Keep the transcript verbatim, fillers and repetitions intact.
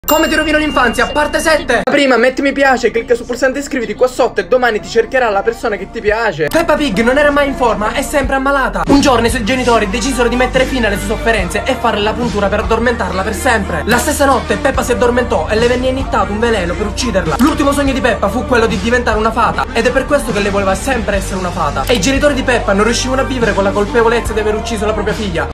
Come ti rovino l'infanzia, parte sette. Prima metti mi piace, clicca sul pulsante iscriviti qua sotto e domani ti cercherà la persona che ti piace. Peppa Pig non era mai in forma, è sempre ammalata. Un giorno i suoi genitori decisero di mettere fine alle sue sofferenze e farle la puntura per addormentarla per sempre. La stessa notte Peppa si addormentò e le venne iniettato un veleno per ucciderla. L'ultimo sogno di Peppa fu quello di diventare una fata, ed è per questo che lei voleva sempre essere una fata. E i genitori di Peppa non riuscivano a vivere con la colpevolezza di aver ucciso la propria figlia.